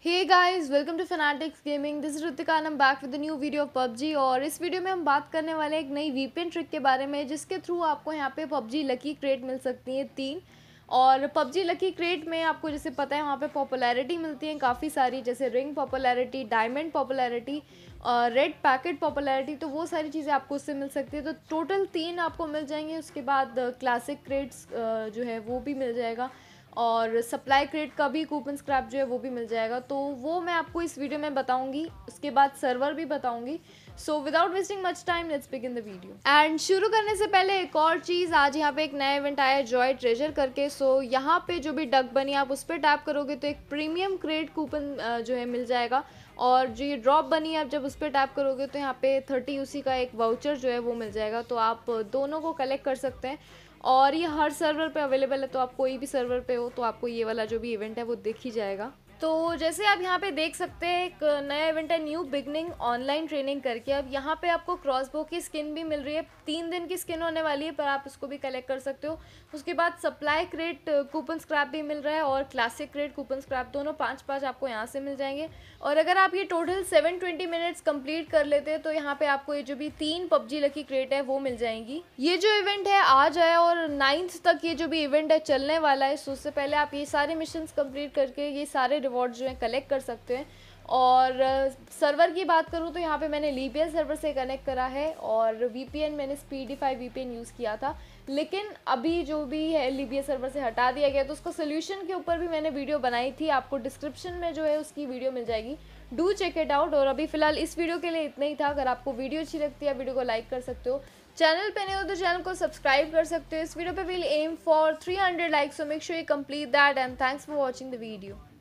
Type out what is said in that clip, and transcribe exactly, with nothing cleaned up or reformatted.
Hey guys, welcome to Fanatics Gaming. This is Ritika and I am back with the new video of PUBG. और इस video में हम बात करने वाले हैं एक नई वीपीएन ट्रिक के बारे में, जिसके थ्रू आपको यहाँ पे पबजी लकी क्रेट मिल सकती है तीन। और पबजी लकी क्रेट में आपको जैसे पता है वहाँ पे पॉपुलैरिटी मिलती है काफ़ी सारी, जैसे ring popularity, diamond popularity, red packet popularity. तो वो सारी चीज़ें आपको उससे मिल सकती है। तो टोटल तीन आपको मिल जाएंगे। उसके बाद क्लासिक क्रेट्स जो है वो भी मिल जाएगा, और सप्लाई क्रेट का भी कूपन स्क्रैप जो है वो भी मिल जाएगा। तो वो मैं आपको इस वीडियो में बताऊंगी, उसके बाद सर्वर भी बताऊंगी। So without wasting much time, let's begin the video. And शुरू करने से पहले एक और चीज़, आज यहाँ पे एक नया इवेंट आया है जॉय ट्रेजर करके। सो so, यहाँ पे जो भी डक बनी आप उस पर टैप करोगे तो एक प्रीमियम क्रेट कूपन जो है मिल जाएगा। और जो ये ड्रॉप बनी है आप जब उस पर टैप करोगे तो यहाँ पे थर्टी उसी का एक वाउचर जो है वो मिल जाएगा। तो आप दोनों को कलेक्ट कर सकते हैं, और ये हर सर्वर पे अवेलेबल है। तो आप कोई भी सर्वर पे हो तो आपको ये वाला जो भी इवेंट है वो दिख ही जाएगा। तो जैसे आप यहाँ पे देख सकते हैं, एक नया इवेंट है न्यू बिगनिंग ऑनलाइन ट्रेनिंग करके। अब यहाँ पे आपको क्रॉसबो की स्किन भी मिल रही है, तीन दिन की स्किन होने वाली है, पर आप इसको भी कलेक्ट कर सकते हो। उसके बाद सप्लाई क्रेट कूपन स्क्रैप भी मिल रहा है, और क्लासिक क्रेट कूपन स्क्रैप, दोनों पाँच पाँच आपको यहाँ से मिल जाएंगे। और अगर आप ये total seven twenty minutes complete कर लेते हैं तो यहाँ पे आपको ये जो भी तीन पबजी लकी क्रेट है वो मिल जाएंगी। ये जो इवेंट है आज है और नाइन्थ तक ये जो भी इवेंट है चलने वाला है। सो उससे पहले आप ये सारे मिशंस कंप्लीट करके ये सारे रिवॉर्ड जो है कलेक्ट कर सकते हैं। और सर्वर की बात करूँ तो यहाँ पे मैंने लीबिया सर्वर से कनेक्ट करा है, और वीपीएन मैंने स्पीडीफाई वीपीएन यूज़ किया था, लेकिन अभी जो भी है लीबिया सर्वर से हटा दिया गया। तो उसका सोल्यूशन के ऊपर भी मैंने वीडियो बनाई थी, आपको डिस्क्रिप्शन में जो है उसकी वीडियो मिल जाएगी, डू चेक इट आउट। और अभी फिलहाल इस वीडियो के लिए इतना ही था। अगर आपको वीडियो अच्छी लगती है वीडियो को लाइक कर सकते हो, चैनल पे नहीं हो तो चैनल को सब्सक्राइब कर सकते हो। इस वीडियो पे will aim for three hundred likes, so make sure you complete that. And thanks for watching the video.